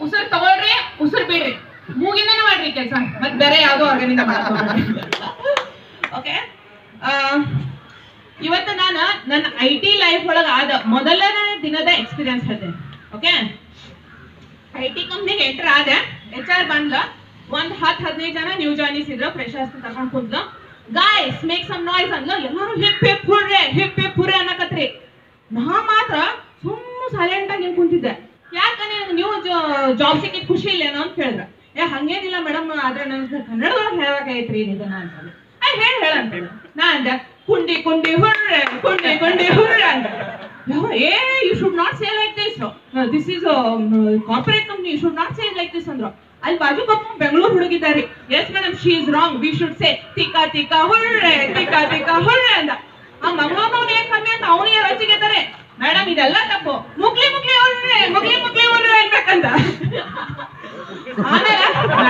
ಉಸಿರು ತಗೊಳ್ರಿ, ಉಸಿರು ಬಿಡ್ರಿ, ಮೂಗಿಂದನೇ ಮಾಡ್ರಿ ಕೆಲಸ, ಮತ್ತೆ ಬೇರೆ ಯಾವ್ದೋ ಆರ್ಗನಿಂದ ಮಾಡಕ್. ಓಕೆ, ಇವತ್ತು ನಾನು ನನ್ನ IT ಲೈಫ್ ಒಳಗ ಆದ ಮೊದಲನೇ ದಿನದ ಎಕ್ಸ್ಪೀರಿಯನ್ಸ್ ಹೇಳ್ತೇನೆ. ಓಕೆ, IT ಕಂಪ್ನಿಗೆ ಎಂಟರ್ ಆದೆ, HR ಬಂದ್ಲ, ಒಂದ್ 10-15 ಜನ ನ್ಯೂ ಜಾಯ್ನೀಸ್ ಇದ್ರು, ಫ್ರೆಶರ್ಸ್ ತಗೊಂಡ್ ಕೂದ್ಲು. ಗಾಯ್ಸ್ ಮೇಕ್ ಸಮ್ ನಾಯ್ಸ್ ಅಂದ್ಲು. ಎಲ್ಲರೂ hip hip hurray hip hip hurray ಅನ್ನಕತ್ರಿ. ನಾ ಮಾತ್ರ ಸುಮ್ಮನೆ ಸೈಲೆಂಟ್ ಆಗಿ ಕುಂತಿದ್ದೆ. ಯಾಕಂದ್ರೆ ನೀವು ಜಾಬ್ ಸಿಕ್ಕಿದ್ ಖುಷಿ ಇಲ್ಲೇನೋ ಅಂತ ಕೇಳಿದ್ರ. ಹಂಗೇನಿಲ್ಲ ಮೇಡಮ್, ಆದ್ರೆ ನನ್ ಕನ್ನಡದೊಳಗೆ ಹೇಳ್ಬೇಕಾಗೈತ್ರಿ ಇದನ್ನ ಅಂತ. ಹೇಳಂತ ನಾ ಅಂದೆ, ಕುಂಡಿ ಕುಂಡಿ ಹುರ್ರೆ ಕುಂಡಿ ಕುಂಡಿ ಹುರ್ರೆ ಅಂತ. You should not say like this, this is corporate company, you should not say like this ಅಂದ್ರು. ಅಲ್ಲಿ ಬಾಜು ಪಾಪ ಬೆಂಗಳೂರು ಹುಡುಗಿದ್ದಾರೆ. Yes madam, she is wrong, we should say ತಿಕ್ಕ ತಿಕ್ಕ ಹುರ್ರೆ ತಿಕ್ಕ ತಿಕ್ಕ ಹುರ್ರೆ ಅಂತ. ಆ ಮಂಗಳೂರು ಏನ್ ಕಮ್ಮಿ ಅಂತ ಅವನಿಗೆ ರಚಿಗೆತಾರೆ. ಮೇಡಮ್ ಇದೆಲ್ಲ ತಪ್ಪು, ಮುಗ್ಲಿ ಮುಗ್ಲಿ ಹುರ್ರೆ ಮುಗ್ಲಿ ಮುಗ್ಲಿ ಹುರ್ರೆ ಅನ್ಬೇಕಂತ. ಆಮೇಲೆ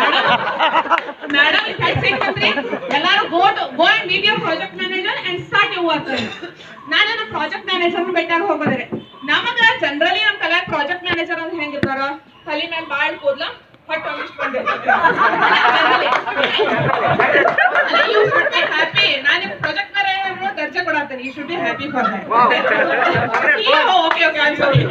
ಮೇಡಮ್ ಎಲ್ಲಾರು go and meet your project manager and start your work. ನಾನು ನಮ್ಮ ಪ್ರಾಜೆಕ್ಟ್ ಮ್ಯಾನೇಜರ್ ಬೆಟ್ಟಾಗ ಹೋಗೋದ್ರೆ, ನಮಗ ಜನರಲಿ ನಮ್ ತಲೆ ಪ್ರಾಜೆಕ್ಟ್ ಮ್ಯಾನೇಜರ್ ಅಂತ ಹೆಂಗಿರ್ತಾರ, ತಲೆ ಮೇಲೆ ಬಾಳ್ ಕೂದ್ಲ ಹ್ಯಾಪಿ. ನಾನು ಪ್ರಾಜೆಕ್ಟ್ ಮ್ಯಾನೇಜರ್ ದರ್ಜೆ ಕೊಡತ್ತೇನೆ, you should be happy for that. Okay okay, I am sorry.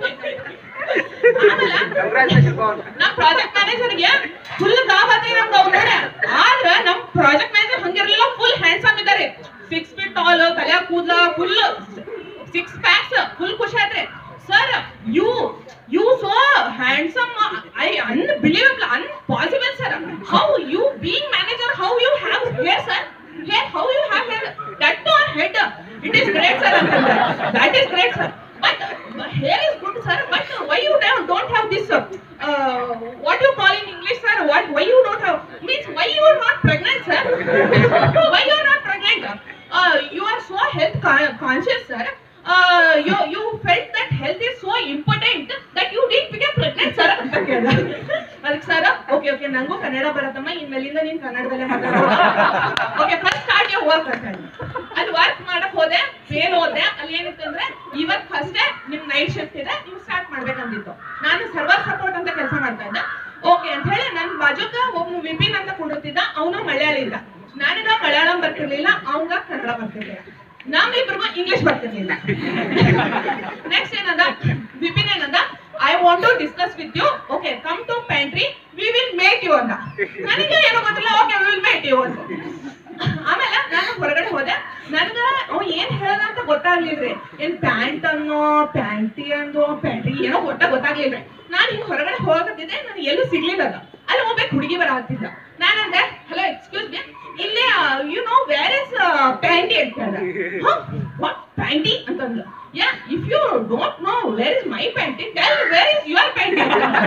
ನಮ್ ಪ್ರಾಜೆಕ್ಟ್ ಮ್ಯಾನೇಜರ್ಗೆ ಫುಲ್ ಕಾಬಾತ್ರಿ ನಮ್ದು ಅವ್ರು ನೋಡಿ. ಆದ್ರೆ ನಮ್ ಪ್ರಾಜೆಕ್ಟ್ ಮ್ಯಾನೇಜರ್ ಹಂಗಿರ್ಲಿಲ್ಲ, ಫುಲ್ ಹ್ಯಾಂಡ್ಸಮ್ ಇದ್ದಾರೆ, 6 feet ಟಾಲ್, ತಲೆ ಕೂದಲ ಫುಲ್ 6 packs, ಫುಲ್ ಖುಷಿ ಆದ್ರೆ. Sir you so handsome, I unbelievable, impossible sir, how you being manager, how you have hair sir, hair, how you have hair, that on head, it is great sir, that is great sir, but hair is good sir, but why you don't have this what you call in English sir, why you don't have, means why you are not pregnant sir, why you are not pregnant, you are so health conscious sir, you felt that health is so important that you didn't become pregnant sir ಅಂತ ಕೇಳಿದ. ಅದಕ್ಕೆ sir okay okay, ನಂಗೂ ಕನ್ನಡ ಬರತ್ತಮ್ಮ, ಇನ್ಮೇಲಿಂದ ನೀನ್ ಕನ್ನಡದಲ್ಲೇ ಮಾತಾಡೋದು. Okay, first start your work ಅಂತ ಹೇಳಿ ಅಲ್ಲಿ ವರ್ಕ್ ಮಾಡಕ್ ಹೋದೆ, ಫೇಲ್ ಹೋದೆ. ಅಲ್ಲಿ ಏನಿತ್ತು ಅಂದ್ರೆ, ಇವತ್ತು ಫಸ್ಟ್ ಡೇ ನಿಮ್ ನೈಟ್ ಶಿಫ್ಟ್ ಇದೆ, ನೀವು ಸ್ಟಾರ್ಟ್ ಮಾಡ್ಬೇಕಂದಿತ್ತು. ನಾನು ಸರ್ವರ್ ಸಪೋರ್ಟ್ ಅಂತ ಕೆಲಸ ಮಾಡ್ತಾ ಇದ್ದೆ. ಓಕೆ ಅಂತ ಹೇಳಿ ನನ್ ಬಾಜುಕ ಒಬ್ಬ ವಿಪಿನ್ ಅಂತ ಕೊಡುತ್ತಿದ್ದ, ಅವನು ಮಲಯಾಳಿ ಇದ್ದ. ನನಗ ಮಲಯಾಳಂ ಬರ್ತಿರ್ಲಿಲ್ಲ, ಅವಂಗ ಕನ್ನಡ ಬರ್ತಿರ್ಲಿಲ್ಲ, ನಮ್ಮಿಬ್ರಿಗೂ ಇಂಗ್ಲಿಷ್ ಬರ್ತಿರ್ಲಿಲ್ಲ. ನೆಕ್ಸ್ಟ್ ಏನಂದ ವಿಪಿನ್, ಏನಂದ, I want to discuss with you, okay come to pantry, we will meet you ಅಂದ. ನನಗೆ ಏನೋ ಗೊತ್ತಿಲ್ಲ, okay we will meet you ಅಂತ. ಆಮೇಲೆ ನಾನು ಹೊರಗಡೆ ಹೋದೆ. ನನ್ಗ ಅವ ಏನ್ ಹೇಳದ ಅಂತ ಗೊತ್ತಾಗ್ಲಿಲ್ರಿ. ಏನ್ ಪ್ಯಾಂಟ್ ಅನ್ನೋ, ಪ್ಯಾಂಟಿ ಅಂದೋ, ಪ್ಯಾಂಟ್ರಿ ಏನೋ ಗೊತ್ತಾಗ್ಲಿಲ್ರಿ. ನಾನು ಹಿಂಗ್ ಹೊರಗಡೆ ಹೋಗತ್ತಿದ್ದೆ, ನನಗೆ ಎಲ್ಲೂ ಸಿಗ್ಲಿಲ್ಲ. ಅದ ಅಲ್ಲಿ ಹೋಗ್ಬೇಕು, ಹುಡುಗಿ ಬರತ್ತಿದ್ದ. ನಾನಂದೆ, ಹಲೋ ಎಕ್ಸ್ಕ್ಯೂಸ್ ಮಿ, ಇಲ್ಲೇ you know where is panty ಅಂತ ಹೇಳಿದೆ. ವಾಟ್ ಪ್ಯಾಂಟಿ ಅಂತಂದ್ರು. Yeah, if you don't know where is my panty, tell where is your panty.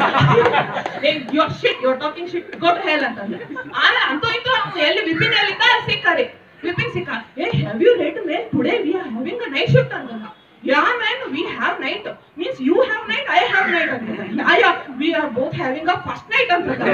Your shit, your talking shit, go to hell ಅಂತಂದ್ರೆ. ಆದ್ರೆ ಅಂತೂ ಇತ್ತು ಎಲ್ಲಿ ವಿಪಿನ್ ಎಲ್ಲಿದ್ದ ಸಿಕ್ಕಾರಿ. ವಿಪಿನ್ ಸಿಕ್ಕ, have you read mail today we are having a night shift ಅಂತಂದ. Yeah man, we have night, means you have night, I have night antanda. Yeah, we are both having a first night antanda.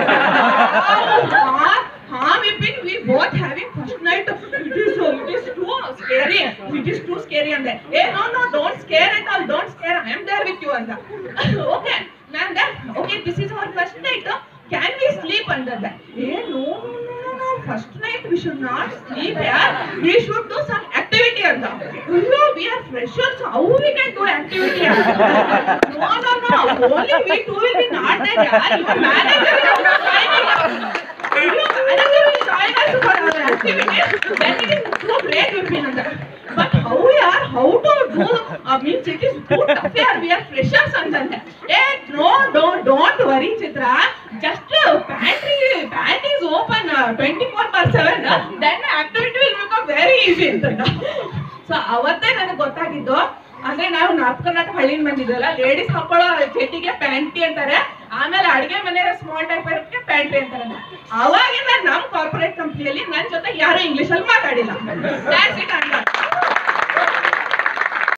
Vipin, we both having first night. It is too scary, it is too scary ande. No, don't scare at all, don't scare, I am there with you anda. Okay, man, okay, this is our first night, can we sleep under that? No, first night we should not sleep here, we should do some activity anda. No, we are freshers, how we can do activity? No, only we two will be not there. Your manager will not join us. Manager will join us for our activity. Then it is so great with me. But how to do, means it is too tough here, we are freshers antande. No, don't worry Chitra, just pantry is open 24/7, then activity will become very easy antanda. So ಅವತ್ತೇ ನನಗೆ ಗೊತ್ತಾಗಿದ್ದು, ಅಂದ್ರೆ ನಾವು north Karnataka ಹಳ್ಳಿನ ಬಂದಿದ್ವಲ್ಲ, ladies ಹಾಕೊಳ್ಳೋ ಚಡ್ಡಿಗೆ panty ಅಂತಾರೆ, ಆಮೇಲೆ ಅಡಿಗೆ ಮನೆಯ ಸ್ಮಾಲ್ ಡೈಪರ್ಗೆ ಪ್ಯಾಂಟ್ರಿ ಅಂತಾರೆ. ಅವಾಗಿಂದ ನಮ್ ಕಾರ್ಪೊರೇಟ್ ಕಂಪ್ನಿಯಲ್ಲಿ ನನ್ ಜೊತೆ ಯಾರು ಇಂಗ್ಲಿಷ್ ಅಲ್ಲಿ ಮಾತಾಡಿಲ್ಲ.